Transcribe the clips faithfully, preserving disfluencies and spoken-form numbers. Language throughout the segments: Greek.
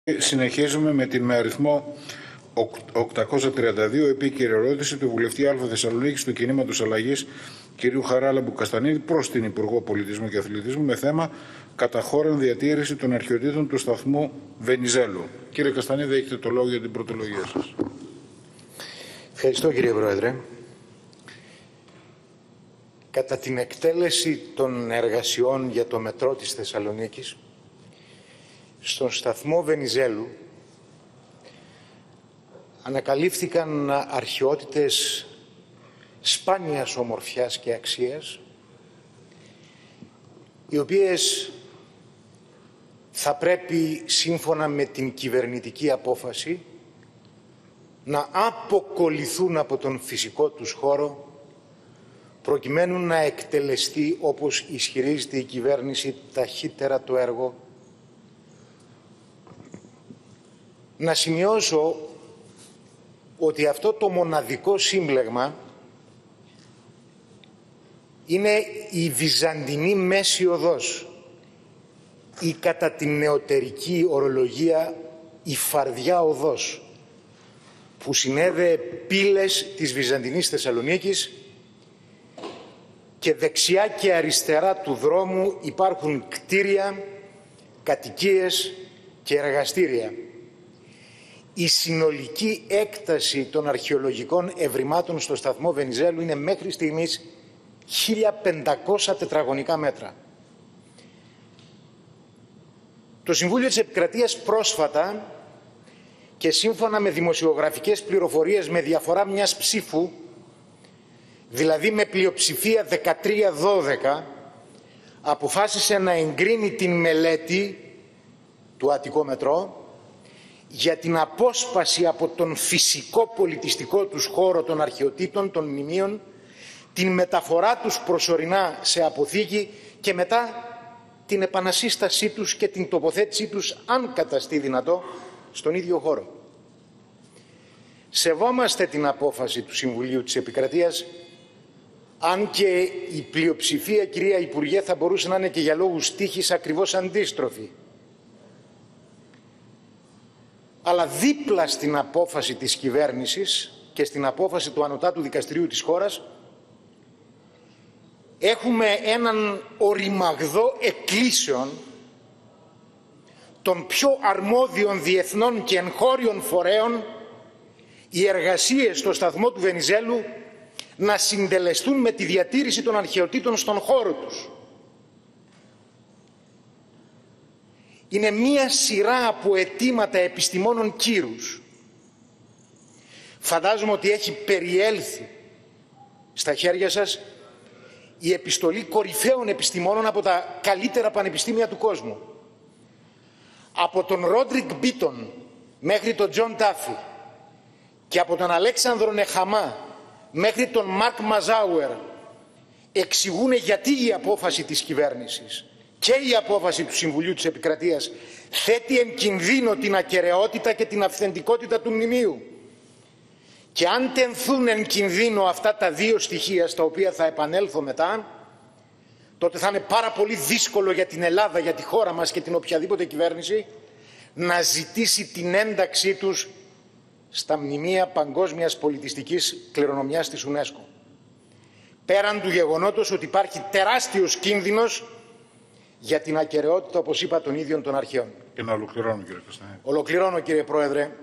Συνεχίζουμε με την με αριθμό οκτακόσια τριάντα δύο επίκαιρη ερώτηση του βουλευτή Α Θεσσαλονίκης του Κινήματος Αλλαγής κ. Χαράλαμπου Καστανίδη προς την Υπουργό Πολιτισμού και Αθλητισμού με θέμα καταχώραν διατήρηση των αρχαιοτήτων του σταθμού Βενιζέλου. Κύριε Καστανίδη, έχετε το λόγο για την πρωτολογία σας. Ευχαριστώ, κύριε Πρόεδρε. Κατά την εκτέλεση των εργασιών για το μετρό της Θεσσαλονίκης, στον σταθμό Βενιζέλου ανακαλύφθηκαν αρχαιότητες σπάνιας ομορφιάς και αξίας, οι οποίες θα πρέπει, σύμφωνα με την κυβερνητική απόφαση, να αποκολληθούν από τον φυσικό τους χώρο, προκειμένου να εκτελεστεί, όπως ισχυρίζεται η κυβέρνηση, ταχύτερα το έργο. Να σημειώσω ότι αυτό το μοναδικό σύμπλεγμα είναι η Βυζαντινή Μέση Οδός, ή κατά την νεωτερική ορολογία η Φαρδιά Οδός, που συνέδεε πύλες της Βυζαντινής Θεσσαλονίκης, και δεξιά και αριστερά του δρόμου υπάρχουν κτίρια, κατοικίες και εργαστήρια. Η συνολική έκταση των αρχαιολογικών ευρημάτων στο σταθμό Βενιζέλου είναι μέχρι στιγμής χίλια πεντακόσια τετραγωνικά μέτρα. Το Συμβούλιο της Επικρατείας πρόσφατα και σύμφωνα με δημοσιογραφικές πληροφορίες με διαφορά μιας ψήφου, δηλαδή με πλειοψηφία δεκατρία δώδεκα, αποφάσισε να εγκρίνει την μελέτη του Αττικό Μετρό για την απόσπαση από τον φυσικό πολιτιστικό τους χώρο των αρχαιοτήτων, των μνημείων, την μεταφορά τους προσωρινά σε αποθήκη και μετά την επανασύστασή τους και την τοποθέτησή τους, αν καταστεί δυνατό, στον ίδιο χώρο. Σεβόμαστε την απόφαση του Συμβουλίου της Επικρατείας, αν και η πλειοψηφία, κυρία Υπουργέ, θα μπορούσε να είναι και για λόγους τύχης ακριβώς αντίστροφη. Αλλά δίπλα στην απόφαση της κυβέρνησης και στην απόφαση του Ανωτάτου Δικαστηρίου της χώρας έχουμε έναν οριμαγδό εκκλήσεων των πιο αρμόδιων διεθνών και εγχώριων φορέων οι εργασίες στο σταθμό του Βενιζέλου να συντελεστούν με τη διατήρηση των αρχαιοτήτων στον χώρο τους. Είναι μία σειρά από αιτήματα επιστημόνων κύρους. Φαντάζομαι ότι έχει περιέλθει στα χέρια σας η επιστολή κορυφαίων επιστημόνων από τα καλύτερα πανεπιστήμια του κόσμου. Από τον Ρόντρικ Μπίτον μέχρι τον Τζον Τάφι και από τον Αλέξανδρο Νεχαμά μέχρι τον Μαρκ Μαζάουερ εξηγούν γιατί η απόφαση της κυβέρνησης και η απόφαση του Συμβουλίου της Επικρατείας θέτει εν κινδύνο την ακεραιότητα και την αυθεντικότητα του μνημείου. Και αν τενθούν εν κινδύνο αυτά τα δύο στοιχεία, στα οποία θα επανέλθω μετά, τότε θα είναι πάρα πολύ δύσκολο για την Ελλάδα, για τη χώρα μας και την οποιαδήποτε κυβέρνηση να ζητήσει την ένταξή τους στα μνημεία παγκόσμιας πολιτιστικής κληρονομιάς της UNESCO. Πέραν του γεγονότος ότι υπάρχει τεράστιος κίνδυνος για την ακεραιότητα, όπως είπα, των ίδιων των αρχαίων. Και να ολοκληρώνω, κύριε Καστανίδη. Ολοκληρώνω, κύριε Πρόεδρε.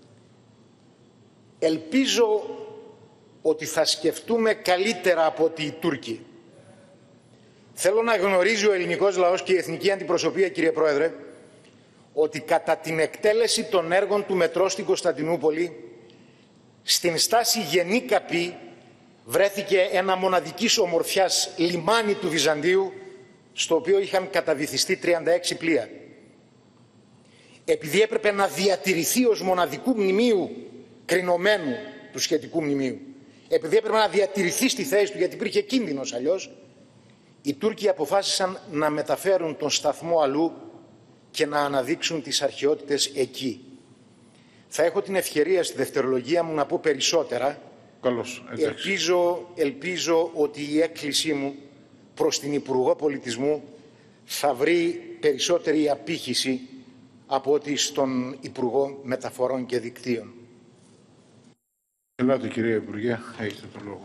Ελπίζω ότι θα σκεφτούμε καλύτερα από ότι οι Τούρκοι. Θέλω να γνωρίζει ο ελληνικός λαός και η εθνική αντιπροσωπεία, κύριε Πρόεδρε, ότι κατά την εκτέλεση των έργων του μετρό στην Κωνσταντινούπολη, στην στάση Γενή Καπή βρέθηκε ένα μοναδικής ομορφιάς λιμάνι του Βυζαντίου, στο οποίο είχαν καταβυθιστεί τριάντα έξι πλοία. Επειδή έπρεπε να διατηρηθεί ως μοναδικού μνημείου κρινωμένου του σχετικού μνημείου, επειδή έπρεπε να διατηρηθεί στη θέση του γιατί υπήρχε κίνδυνος αλλιώς, οι Τούρκοι αποφάσισαν να μεταφέρουν τον σταθμό αλλού και να αναδείξουν τις αρχαιότητες εκεί. Θα έχω την ευκαιρία στη δευτερολογία μου να πω περισσότερα. Καλώς, ελπίζω, ελπίζω ότι η έκκλησή μου προς την Υπουργό Πολιτισμού θα βρει περισσότερη απήχηση από ότι στον Υπουργό Μεταφορών και Δικτύων. Ελάτε, κυρία Υπουργέ, έχετε το λόγο.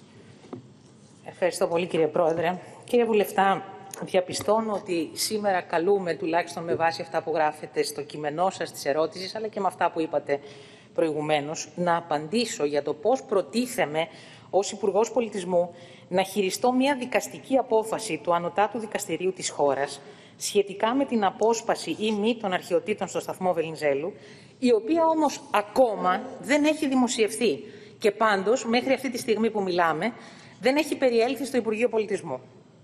Ευχαριστώ πολύ, κύριε Πρόεδρε. Κύριε Βουλευτά, διαπιστώνω ότι σήμερα καλούμε, τουλάχιστον με βάση αυτά που γράφετε στο κείμενό σας της ερώτησης, αλλά και με αυτά που είπατε προηγουμένως, να απαντήσω για το πώς προτίθεμαι ως Υπουργός Πολιτισμού να χειριστώ μια δικαστική απόφαση του Ανωτάτου Δικαστηρίου της χώρας σχετικά με την απόσπαση ή μη των αρχαιοτήτων στο σταθμό Βενιζέλου, η οποία όμως ακόμα δεν έχει δημοσιευθεί και πάντως μέχρι αυτή τη στιγμή που μιλάμε δεν έχει περιέλθει στο Υπουργείο Πολιτισμού.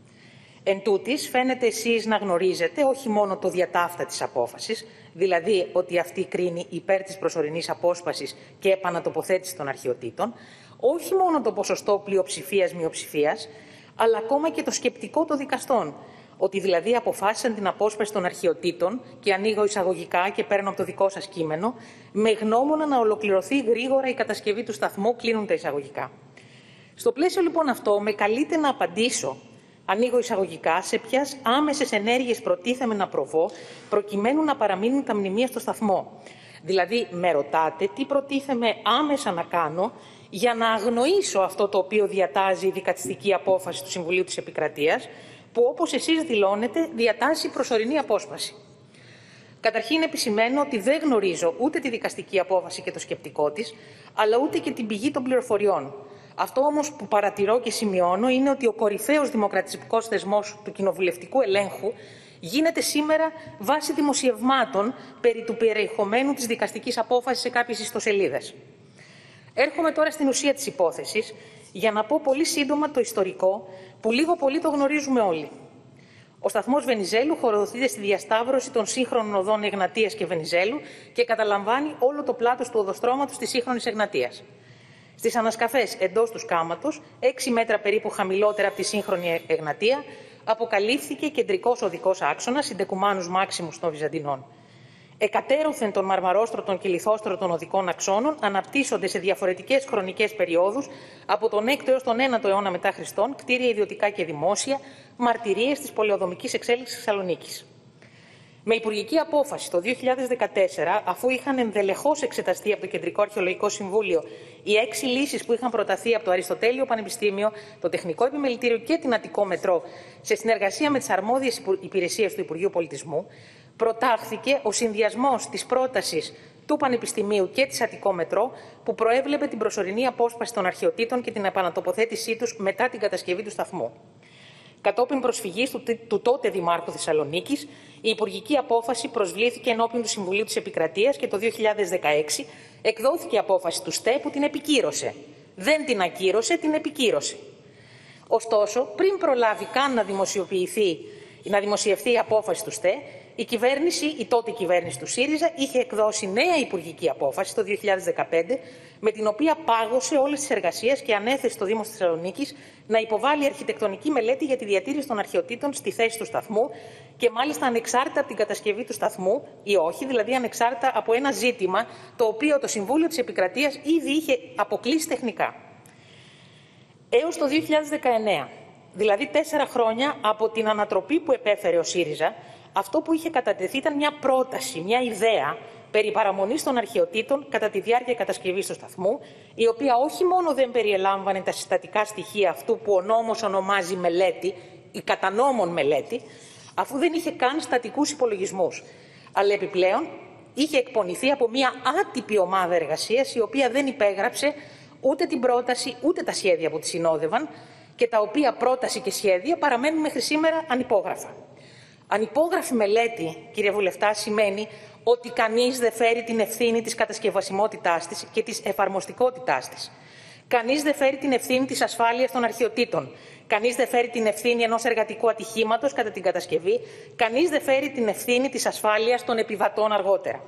Εν τούτης, φαίνεται εσείς να γνωρίζετε όχι μόνο το διατάφτα της απόφασης, δηλαδή ότι αυτή κρίνει υπέρ της προσωρινής απόσπασης και επανατοποθέτηση των αρχαιοτήτων, όχι μόνο το ποσοστό πλειοψηφίας-μειοψηφίας, αλλά ακόμα και το σκεπτικό των δικαστών, ότι δηλαδή αποφάσισαν την απόσπαση των αρχαιοτήτων, και ανοίγω εισαγωγικά και παίρνω από το δικό σας κείμενο, με γνώμονα να ολοκληρωθεί γρήγορα η κατασκευή του σταθμού, κλείνουν τα εισαγωγικά. Στο πλαίσιο λοιπόν αυτό, με καλείται να απαντήσω, ανοίγω εισαγωγικά, σε ποιες άμεσες ενέργειες προτίθεμαι να προβώ, προκειμένου να παραμείνουν τα μνημεία στο σταθμό. Δηλαδή, με ρωτάτε τι προτίθεμαι άμεσα να κάνω για να αγνοήσω αυτό το οποίο διατάζει η δικαστική απόφαση του Συμβουλίου της Επικρατείας, που όπως εσείς δηλώνετε διατάσσει προσωρινή απόσπαση. Καταρχήν επισημαίνω ότι δεν γνωρίζω ούτε τη δικαστική απόφαση και το σκεπτικό της, αλλά ούτε και την πηγή των πληροφοριών. Αυτό όμως που παρατηρώ και σημειώνω είναι ότι ο κορυφαίος δημοκρατικός θεσμός του κοινοβουλευτικού ελέγχου γίνεται σήμερα βάσει δημοσιευμάτων περί του περιεχομένου της δικαστικής απόφασης σε κάποιες ιστοσελίδες. Έρχομαι τώρα στην ουσία της υπόθεσης για να πω πολύ σύντομα το ιστορικό που λίγο πολύ το γνωρίζουμε όλοι. Ο σταθμός Βενιζέλου χωροδοτείται στη διασταύρωση των σύγχρονων οδών Εγνατίας και Βενιζέλου και καταλαμβάνει όλο το πλάτος του οδοστρώματος της σύγχρονης Εγνατίας. Στις ανασκαφές εντός του σκάματος, έξι μέτρα περίπου χαμηλότερα από τη σύγχρονη Εγνατία, αποκαλύφθηκε κεντρικός οδικός άξονας, συντεκουμάνους μάξιμους των Βυζαντινών. Εκατέρωθεν των μαρμαρόστρωτων και λιθόστρωτων οδικών αξώνων αναπτύσσονται σε διαφορετικές χρονικές περιόδους από τον έκτο έως τον ένατο αιώνα μετά Χριστόν, κτίρια ιδιωτικά και δημόσια, μαρτυρίες της πολεοδομικής εξέλιξης Θεσσαλονίκης. Με υπουργική απόφαση το δύο χιλιάδες δεκατέσσερα, αφού είχαν ενδελεχώς εξεταστεί από το Κεντρικό Αρχαιολογικό Συμβούλιο οι έξι λύσεις που είχαν προταθεί από το Αριστοτέλειο Πανεπιστήμιο, το Τεχνικό Επιμελητήριο και την Αττικό Μετρό, σε συνεργασία με τις αρμόδιες υπηρεσίες του Υπουργείου Πολιτισμού, προτάχθηκε ο συνδυασμός της πρότασης του Πανεπιστημίου και της Αττικό Μετρό, που προέβλεπε την προσωρινή απόσπαση των αρχαιοτήτων και την επανατοποθέτησή τους μετά την κατασκευή του σταθμού. Κατόπιν προσφυγής του, του τότε Δημάρχου Θεσσαλονίκης, η υπουργική απόφαση προσβλήθηκε ενώπιον του Συμβουλίου της Επικρατείας και το δύο χιλιάδες δεκαέξι εκδόθηκε απόφαση του ΣΤΕ που την επικύρωσε. Δεν την ακύρωσε, την επικύρωσε. Ωστόσο, πριν προλάβει καν να δημοσιοποιηθεί, να δημοσιευθεί η απόφαση του ΣΤΕ, η κυβέρνηση, η τότε κυβέρνηση του ΣΥΡΙΖΑ, είχε εκδώσει νέα υπουργική απόφαση το δύο χιλιάδες δεκαπέντε, με την οποία πάγωσε όλες τις εργασίες και ανέθεσε στο Δήμο Θεσσαλονίκης να υποβάλει αρχιτεκτονική μελέτη για τη διατήρηση των αρχαιοτήτων στη θέση του σταθμού και μάλιστα ανεξάρτητα από την κατασκευή του σταθμού ή όχι, δηλαδή ανεξάρτητα από ένα ζήτημα το οποίο το Συμβούλιο της Επικρατείας ήδη είχε αποκλείσει τεχνικά. Έως το δύο χιλιάδες δεκαεννέα, δηλαδή τέσσερα χρόνια από την ανατροπή που επέφερε ο ΣΥΡΙΖΑ, αυτό που είχε κατατεθεί ήταν μια πρόταση, μια ιδέα περί παραμονής των αρχαιοτήτων κατά τη διάρκεια κατασκευής του σταθμού, η οποία όχι μόνο δεν περιελάμβανε τα συστατικά στοιχεία αυτού που ο νόμος ονομάζει μελέτη, η κατά νόμον μελέτη, αφού δεν είχε καν στατικούς υπολογισμούς, αλλά επιπλέον είχε εκπονηθεί από μια άτυπη ομάδα εργασίας, η οποία δεν υπέγραψε ούτε την πρόταση ούτε τα σχέδια που τη συνόδευαν και τα οποία πρόταση και σχέδια παραμένουν μέχρι σήμερα ανυπόγραφα. Ανυπόγραφη μελέτη, κύριε Βουλευτά, σημαίνει ότι κανείς δεν φέρει την ευθύνη της κατασκευασιμότητάς της και της εφαρμοστικότητάς της. Κανείς δεν φέρει την ευθύνη της ασφάλειας των αρχαιοτήτων. Κανείς δεν φέρει την ευθύνη ενός εργατικού ατυχήματος κατά την κατασκευή. Κανείς δεν φέρει την ευθύνη της ασφάλειας των επιβατών αργότερα.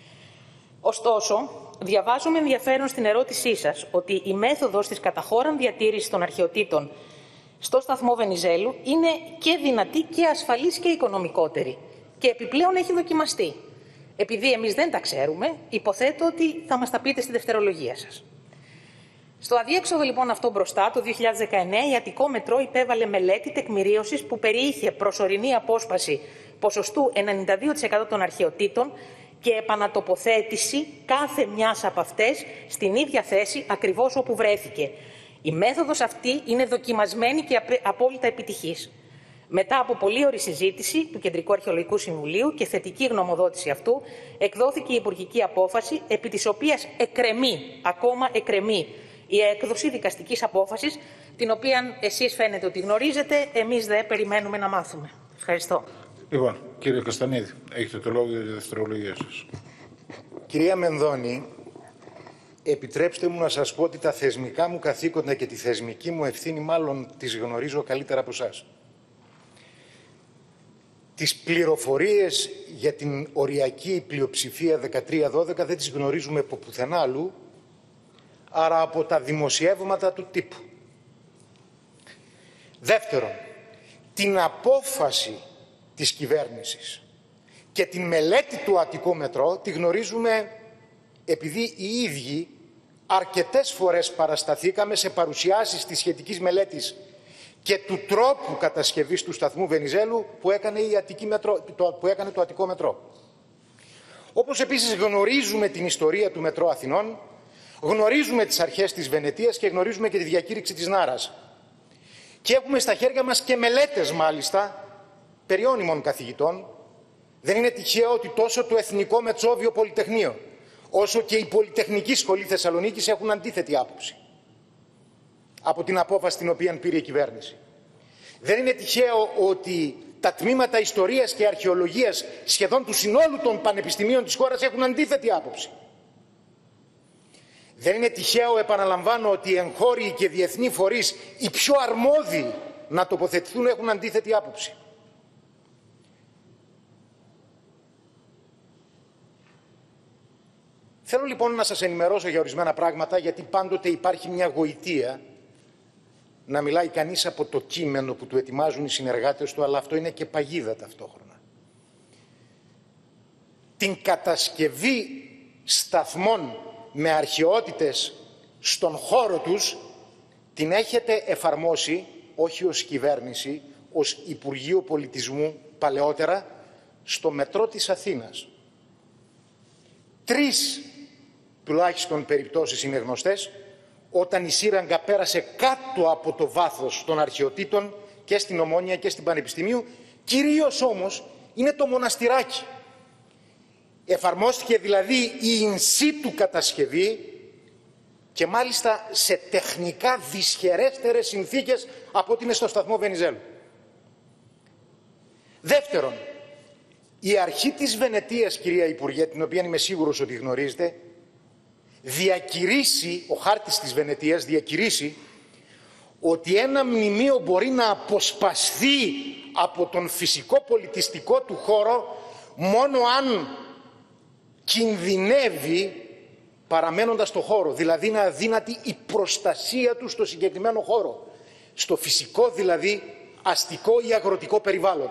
Ωστόσο, διαβάζω με ενδιαφέρον στην ερώτησή σας ότι η μέθοδος της καταχώραν διατήρησης των αρχαιοτήτων στο σταθμό Βενιζέλου είναι και δυνατή και ασφαλής και οικονομικότερη και επιπλέον έχει δοκιμαστεί. Επειδή εμείς δεν τα ξέρουμε, υποθέτω ότι θα μας τα πείτε στη δευτερολογία σας. Στο αδιέξοδο λοιπόν αυτό μπροστά, το δύο χιλιάδες δεκαεννέα, η Αττικό Μετρό υπέβαλε μελέτη τεκμηρίωσης που περιείχε προσωρινή απόσπαση ποσοστού ενενήντα δύο τοις εκατό των αρχαιοτήτων και επανατοποθέτηση κάθε μιας από αυτές στην ίδια θέση ακριβώς όπου βρέθηκε. Η μέθοδος αυτή είναι δοκιμασμένη και απόλυτα επιτυχής. Μετά από πολύωρη συζήτηση του Κεντρικού Αρχαιολογικού Συμβουλίου και θετική γνωμοδότηση αυτού, εκδόθηκε η υπουργική απόφαση, επί της οποίας εκκρεμεί, ακόμα εκκρεμεί, η έκδοση δικαστικής απόφασης, την οποία εσείς φαίνεται ότι γνωρίζετε, εμείς δεν περιμένουμε να μάθουμε. Ευχαριστώ. Λοιπόν, κύριε Καστανίδη, έχετε το λόγο για τη δευτερολογία σας. Κυρία Μενδώνη, επιτρέψτε μου να σας πω ότι τα θεσμικά μου καθήκοντα και τη θεσμική μου ευθύνη μάλλον τις γνωρίζω καλύτερα από εσάς. Τις πληροφορίες για την οριακή πλειοψηφία δεκατρία δώδεκα δεν τις γνωρίζουμε από πουθενά αλλού, άρα από τα δημοσιεύματα του τύπου. Δεύτερον, την απόφαση της κυβέρνησης και την μελέτη του Αττικό Μετρό τη γνωρίζουμε επειδή οι ίδιοι αρκετές φορές παρασταθήκαμε σε παρουσιάσεις της σχετικής μελέτης και του τρόπου κατασκευής του σταθμού Βενιζέλου που έκανε, η Αττική Μετρό, που έκανε το Αττικό Μετρό. Όπως επίσης γνωρίζουμε την ιστορία του Μετρό Αθηνών, γνωρίζουμε τις αρχές της Βενετίας και γνωρίζουμε και τη διακήρυξη της Νάρας. Και έχουμε στα χέρια μας και μελέτες μάλιστα περιώνυμων καθηγητών. Δεν είναι τυχαίο ότι τόσο το Εθνικό Μετσόβιο Πολυτεχνείο όσο και η Πολυτεχνική Σχολή Θεσσαλονίκης έχουν αντίθετη άποψη από την απόφαση την οποία πήρε η κυβέρνηση. Δεν είναι τυχαίο ότι τα τμήματα ιστορίας και αρχαιολογίας σχεδόν του συνόλου των πανεπιστημίων της χώρας έχουν αντίθετη άποψη. Δεν είναι τυχαίο, επαναλαμβάνω, ότι οι εγχώριοι και διεθνεί φορείς, οι πιο αρμόδιοι να τοποθετηθούν, έχουν αντίθετη άποψη. Θέλω λοιπόν να σας ενημερώσω για ορισμένα πράγματα, γιατί πάντοτε υπάρχει μια γοητεία να μιλάει κανείς από το κείμενο που του ετοιμάζουν οι συνεργάτες του, αλλά αυτό είναι και παγίδα ταυτόχρονα. Την κατασκευή σταθμών με αρχαιότητες στον χώρο τους την έχετε εφαρμόσει, όχι ως κυβέρνηση, ως Υπουργείο Πολιτισμού παλαιότερα, στο Μετρό της Αθήνας. Τρεις τουλάχιστον περιπτώσεις είναι γνωστές, όταν η σύραγγα πέρασε κάτω από το βάθος των αρχαιοτήτων και στην Ομόνια και στην Πανεπιστημίου, κυρίως όμως είναι το μοναστηράκι. Εφαρμόστηκε δηλαδή η in situ κατασκευή και μάλιστα σε τεχνικά δυσχερέστερες συνθήκες από ό,τι είναι στο σταθμό Βενιζέλου. Δεύτερον, η αρχή της Βενετίας, κυρία Υπουργέ, την οποία είμαι σίγουρος ότι γνωρίζετε, διακηρύσει, ο χάρτης της Βενετίας διακηρύσει ότι ένα μνημείο μπορεί να αποσπασθεί από τον φυσικό πολιτιστικό του χώρο μόνο αν κινδυνεύει παραμένοντας στο χώρο, δηλαδή είναι αδύνατη η προστασία του στο συγκεκριμένο χώρο, στο φυσικό δηλαδή αστικό ή αγροτικό περιβάλλον.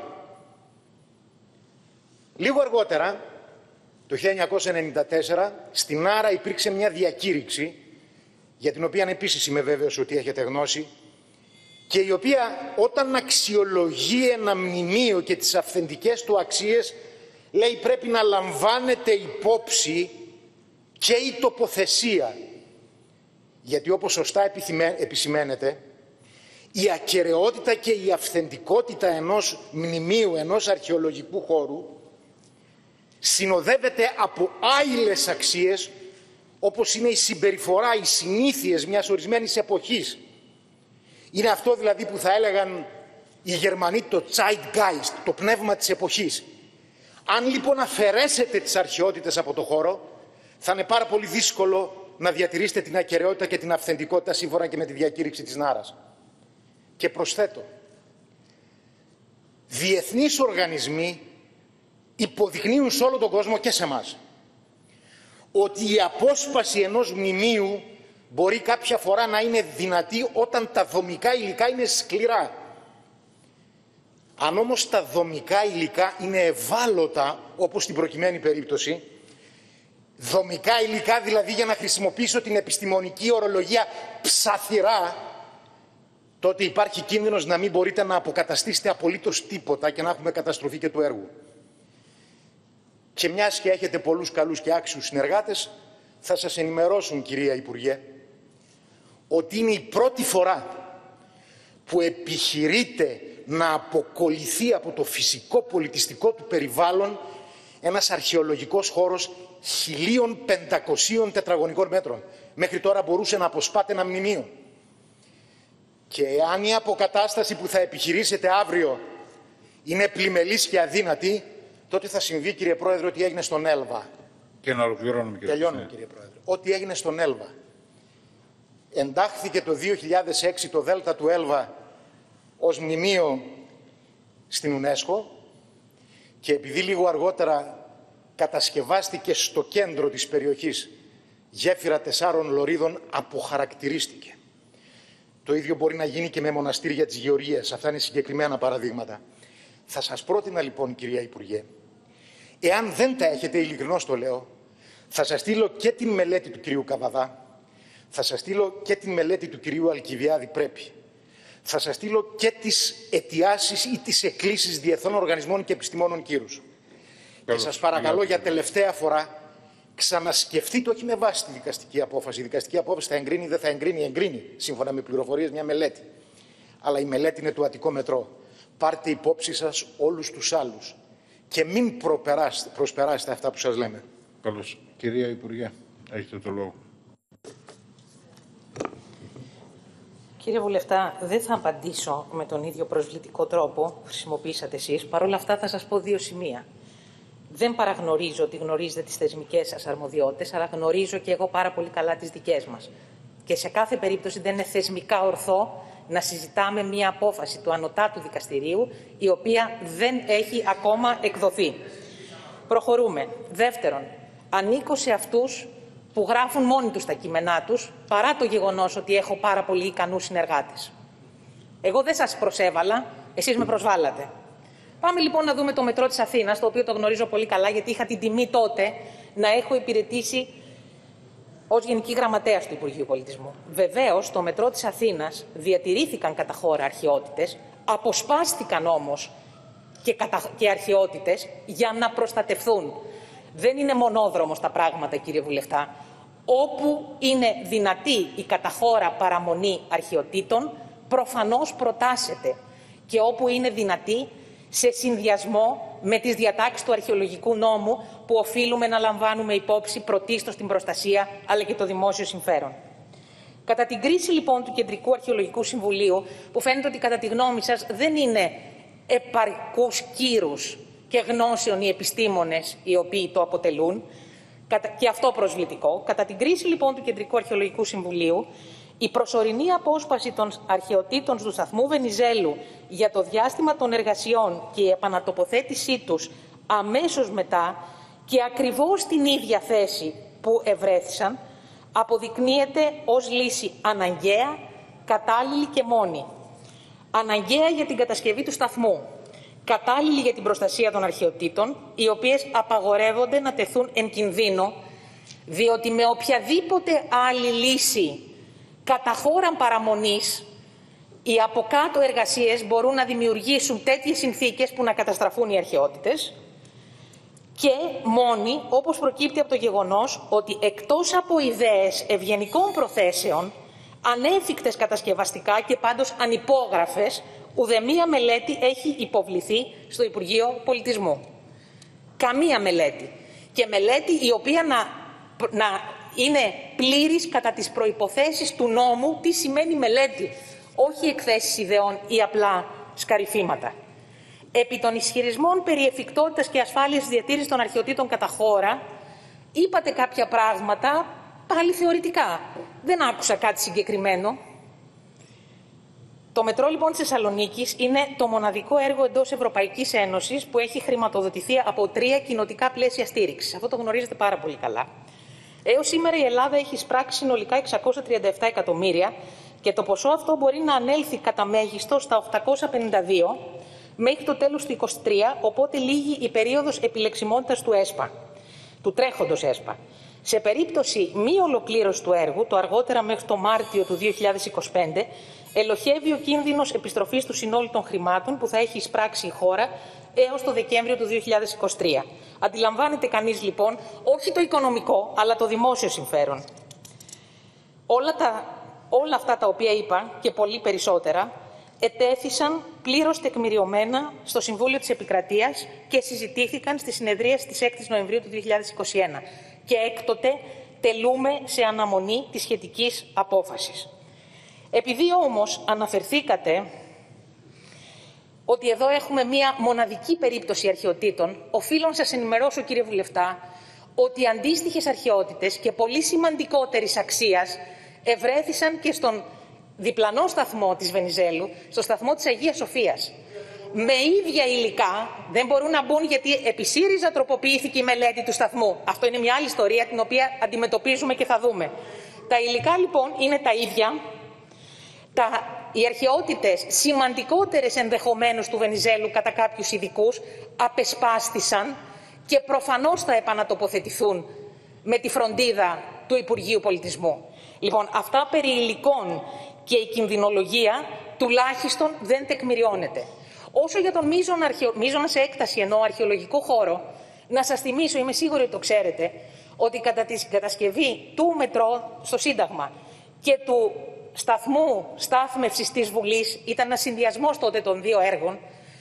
Λίγο αργότερα, το χίλια εννιακόσια ενενήντα τέσσερα, στην Άρα υπήρξε μια διακήρυξη, για την οποία επίσης είμαι βέβαιος ότι έχετε γνώση, και η οποία όταν αξιολογεί ένα μνημείο και τις αυθεντικές του αξίες, λέει πρέπει να λαμβάνεται υπόψη και η τοποθεσία. Γιατί όπως σωστά επισημαίνεται, η ακεραιότητα και η αυθεντικότητα ενός μνημείου, ενός αρχαιολογικού χώρου, συνοδεύεται από άειλες αξίες, όπως είναι η συμπεριφορά, οι συνήθειες μιας ορισμένης εποχής. Είναι αυτό δηλαδή που θα έλεγαν οι Γερμανοί το Zeitgeist, το πνεύμα της εποχής. Αν λοιπόν αφαιρέσετε τις αρχαιότητες από το χώρο, θα είναι πάρα πολύ δύσκολο να διατηρήσετε την ακεραιότητα και την αυθεντικότητα σύμφωνα και με τη διακήρυξη της Νάρας. Και προσθέτω, διεθνείς οργανισμοί υποδεικνύουν σε όλο τον κόσμο και σε εμάς ότι η απόσπαση ενός μνημείου μπορεί κάποια φορά να είναι δυνατή όταν τα δομικά υλικά είναι σκληρά. Αν όμως τα δομικά υλικά είναι ευάλωτα, όπως στην προκειμένη περίπτωση, δομικά υλικά δηλαδή, για να χρησιμοποιήσω την επιστημονική ορολογία, ψαθυρά, τότε υπάρχει κίνδυνος να μην μπορείτε να αποκαταστήσετε απολύτως τίποτα και να έχουμε καταστροφή και του έργου. Και μιας και έχετε πολλούς καλούς και άξιους συνεργάτες, θα σας ενημερώσουν, κυρία Υπουργέ, ότι είναι η πρώτη φορά που επιχειρείται να αποκολληθεί από το φυσικό πολιτιστικό του περιβάλλον ένας αρχαιολογικός χώρος χίλια πεντακόσιων τετραγωνικών μέτρων. Μέχρι τώρα μπορούσε να αποσπάται ένα μνημείο. Και αν η αποκατάσταση που θα επιχειρήσετε αύριο είναι πλημελής και αδύνατη, τότε θα συμβεί, κύριε Πρόεδρε, ότι έγινε στον Έλβα. Και να ολοκληρώνουμε, κύριε Τελειώνουμε, κύριε Πρόεδρε. Ό,τι έγινε στον Έλβα. Εντάχθηκε το δύο χιλιάδες έξι το Δέλτα του Έλβα ως μνημείο στην UNESCO και επειδή λίγο αργότερα κατασκευάστηκε στο κέντρο της περιοχής γέφυρα τεσσάρων λωρίδων, αποχαρακτηρίστηκε. Το ίδιο μπορεί να γίνει και με μοναστήρια της Γεωργίας. Αυτά είναι συγκεκριμένα παραδείγματα. Θα σας πρότεινα λοιπόν, κυρία Υπουργέ, εάν δεν τα έχετε, ειλικρινώς το λέω, θα σας στείλω και την μελέτη του κυρίου Καβαδά, θα σας στείλω και την μελέτη του κυρίου Αλκιβιάδη Πρέπει, θα σας στείλω και τις αιτιάσεις ή τις εκκλήσεις διεθνών οργανισμών και επιστημόνων κύρους. Και σας παρακαλώ για τελευταία φορά, ξανασκεφτείτε, όχι με βάση τη δικαστική απόφαση. Η δικαστική απόφαση θα εγκρίνει ή δεν θα εγκρίνει, εγκρίνει σύμφωνα με πληροφορίες μια μελέτη. Αλλά η μελέτη είναι του Αττικό Μετρό. Πάρτε υπόψη σας όλους τους άλλους και μην προσπεράσετε αυτά που σας λέμε. Καλώς. Κυρία Υπουργέ, έχετε το λόγο. Κύριε Βουλευτά, δεν θα απαντήσω με τον ίδιο προσβλητικό τρόπο που χρησιμοποίησατε εσείς. Παρ' όλα αυτά θα σας πω δύο σημεία. Δεν παραγνωρίζω ότι γνωρίζετε τις θεσμικές σας αρμοδιότητες, αλλά γνωρίζω και εγώ πάρα πολύ καλά τις δικές μας. Και σε κάθε περίπτωση δεν είναι θεσμικά ορθό να συζητάμε μία απόφαση του Ανωτάτου Δικαστηρίου, η οποία δεν έχει ακόμα εκδοθεί. Προχωρούμε. Δεύτερον, ανήκω σε αυτούς που γράφουν μόνοι τους τα κείμενά τους, παρά το γεγονός ότι έχω πάρα πολύ ικανούς συνεργάτες. Εγώ δεν σας προσέβαλα, εσείς με προσβάλατε. Πάμε λοιπόν να δούμε το μετρό της Αθήνας, το οποίο το γνωρίζω πολύ καλά, γιατί είχα την τιμή τότε να έχω υπηρετήσει ως Γενική Γραμματέας του Υπουργείου Πολιτισμού. Βεβαίως, στο μετρό της Αθήνας διατηρήθηκαν κατά χώρα αρχαιότητες, αποσπάστηκαν όμως και, κατα... και αρχαιότητες για να προστατευθούν. Δεν είναι μονόδρομος τα πράγματα, κύριε Βουλευτά. Όπου είναι δυνατή η καταχώρα παραμονή αρχαιοτήτων, προφανώς προτάσεται. Και όπου είναι δυνατή, σε συνδυασμό με τις διατάξεις του αρχαιολογικού νόμου που οφείλουμε να λαμβάνουμε υπόψη πρωτίστως την προστασία αλλά και το δημόσιο συμφέρον. Κατά την κρίση λοιπόν του Κεντρικού Αρχαιολογικού Συμβουλίου, που φαίνεται ότι κατά τη γνώμη σας δεν είναι επαρκούς κύρους και γνώσεων οι επιστήμονες οι οποίοι το αποτελούν, και αυτό προσβλητικό, κατά την κρίση λοιπόν του Κεντρικού Αρχαιολογικού Συμβουλίου, η προσωρινή απόσπαση των αρχαιοτήτων του σταθμού Βενιζέλου για το διάστημα των εργασιών και η επανατοποθέτησή τους αμέσως μετά και ακριβώς στην ίδια θέση που ευρέθησαν, αποδεικνύεται ως λύση αναγκαία, κατάλληλη και μόνη. Αναγκαία για την κατασκευή του σταθμού, κατάλληλη για την προστασία των αρχαιοτήτων, οι οποίες απαγορεύονται να τεθούν εν κινδύνο, διότι με οποιαδήποτε άλλη λύση κατά χώραν παραμονής, οι από κάτω εργασίες μπορούν να δημιουργήσουν τέτοιες συνθήκες που να καταστραφούν οι αρχαιότητες, και μόνοι, όπως προκύπτει από το γεγονός ότι εκτός από ιδέες ευγενικών προθέσεων, ανέφικτες κατασκευαστικά και πάντως ανυπόγραφες, ουδεμία μελέτη έχει υποβληθεί στο Υπουργείο Πολιτισμού. Καμία μελέτη. Και μελέτη η οποία να, να είναι πλήρης κατά τις προϋποθέσεις του νόμου. Τι σημαίνει μελέτη? Όχι εκθέσεις ιδεών ή απλά σκαρυφήματα. Επί των ισχυρισμών περί εφικτότητας και ασφάλειας διατήρησης των αρχαιοτήτων κατά χώρα, είπατε κάποια πράγματα πάλι θεωρητικά. Δεν άκουσα κάτι συγκεκριμένο. Το μετρό λοιπόν της Θεσσαλονίκης είναι το μοναδικό έργο εντός Ευρωπαϊκής Ένωσης που έχει χρηματοδοτηθεί από τρία κοινοτικά πλαίσια στήριξης. Αυτό το γνωρίζετε πάρα πολύ καλά. Έως σήμερα η Ελλάδα έχει εισπράξει συνολικά εξακόσια τριάντα επτά εκατομμύρια και το ποσό αυτό μπορεί να ανέλθει κατά μέγιστο στα οκτακόσια πενήντα δύο μέχρι το τέλος του είκοσι τρία, οπότε λήγει η περίοδος επιλεξιμότητας του ΕΣΠΑ. του τρέχοντος ΕΣΠΑ. Σε περίπτωση μη ολοκλήρωση του έργου, το αργότερα μέχρι το Μάρτιο του δύο χιλιάδες είκοσι πέντε, ελοχεύει ο κίνδυνος επιστροφής του συνόλου των χρημάτων που θα έχει εισπράξει η χώρα έως το Δεκέμβριο του δύο χιλιάδες είκοσι τρία. Αντιλαμβάνεται κανείς λοιπόν όχι το οικονομικό, αλλά το δημόσιο συμφέρον. Όλα, τα, όλα αυτά τα οποία είπα και πολύ περισσότερα ετέθησαν πλήρως τεκμηριωμένα στο Συμβούλιο της Επικρατείας και συζητήθηκαν στη συνεδρίαση της έκτης Νοεμβρίου του δύο χιλιάδες είκοσι ένα. Και έκτοτε τελούμε σε αναμονή της σχετικής απόφασης. Επειδή όμως αναφερθήκατε ότι εδώ έχουμε μία μοναδική περίπτωση αρχαιοτήτων, οφείλω να σας ενημερώσω, κύριε Βουλευτά, ότι αντίστοιχες αρχαιότητες και πολύ σημαντικότερης αξίας ευρέθησαν και στον διπλανό σταθμό της Βενιζέλου, στο σταθμό της Αγίας Σοφίας. Με ίδια υλικά, δεν μπορούν να μπουν γιατί επί ΣΥΡΙΖΑ τροποποιήθηκε η μελέτη του σταθμού. Αυτό είναι μια άλλη ιστορία την οποία αντιμετωπίζουμε και θα δούμε. Τα υλικά λοιπόν είναι τα ίδια. Τα, οι αρχαιότητες σημαντικότερες ενδεχομένως του Βενιζέλου κατά κάποιους ειδικούς απεσπάστησαν και προφανώς θα επανατοποθετηθούν με τη φροντίδα του Υπουργείου Πολιτισμού. Λοιπόν, αυτά περί υλικών και η κινδυνολογία τουλάχιστον δεν τεκμηριώνεται. Όσο για τον μείζωνα, αρχαιο... μείζωνα σε έκταση εννοώ αρχαιολογικό χώρο, να σας θυμίσω, είμαι σίγουρη ότι το ξέρετε, ότι κατά τη κατασκευή του μετρό στο Σύνταγμα και του σταθμού στάθμευσης της Βουλής, ήταν ένας συνδυασμός τότε των δύο έργων,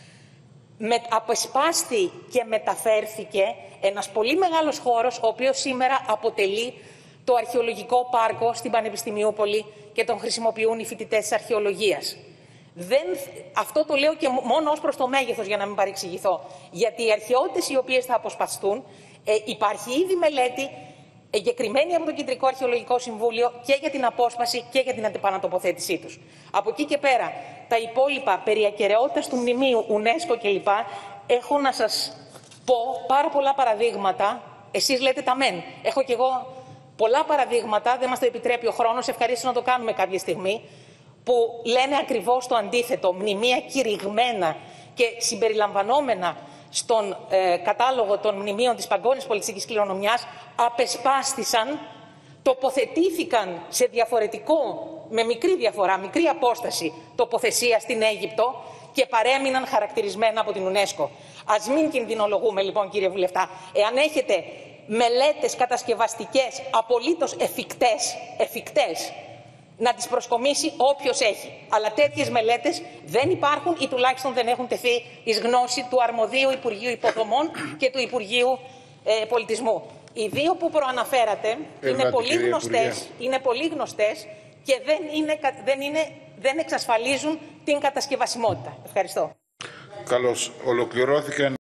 με... απεσπάστη και μεταφέρθηκε ένας πολύ μεγάλος χώρος, ο οποίος σήμερα αποτελεί το αρχαιολογικό πάρκο στην Πανεπιστημιούπολη και τον χρησιμοποιούν οι φοιτητές της αρχαιολογίας. Δεν, αυτό το λέω και μόνο ως προς το μέγεθος για να μην παρεξηγηθώ. Γιατί οι αρχαιότητες οι οποίες θα αποσπαστούν, ε, υπάρχει ήδη μελέτη εγκεκριμένη από το Κεντρικό Αρχαιολογικό Συμβούλιο και για την απόσπαση και για την αντιπανατοποθέτησή τους. Από εκεί και πέρα, τα υπόλοιπα περί ακεραιότητας του μνημείου, UNESCO κλπ. Έχω να σας πω πάρα πολλά παραδείγματα. Εσείς λέτε τα μεν. Έχω κι εγώ πολλά παραδείγματα, δεν μας το επιτρέπει ο χρόνος, ευχαρίστω να το κάνουμε κάποια στιγμή, που λένε ακριβώς το αντίθετο. Μνημεία κηρυγμένα και συμπεριλαμβανόμενα στον ε, κατάλογο των μνημείων της παγκόσμιας πολιτιστικής κληρονομιάς απεσπάστησαν, τοποθετήθηκαν σε διαφορετικό, με μικρή διαφορά, μικρή απόσταση τοποθεσία στην Αίγυπτο και παρέμειναν χαρακτηρισμένα από την UNESCO. Ας μην κινδυνολογούμε λοιπόν, κύριε Βουλευτά. Εάν έχετε μελέτες κατασκευαστικές απολύτως εφικτές, εφικτές, να τις προσκομίσει όποιος έχει. Αλλά τέτοιες μελέτες δεν υπάρχουν ή τουλάχιστον δεν έχουν τεθεί εις γνώση του αρμοδίου Υπουργείου Υποδομών και του Υπουργείου ε, Πολιτισμού. Οι δύο που προαναφέρατε είναι πολύ, γνωστές, είναι πολύ γνωστές και δεν, είναι, δεν, είναι, δεν εξασφαλίζουν την κατασκευασιμότητα. Ευχαριστώ. Καλώς. Ολοκληρώθηκαν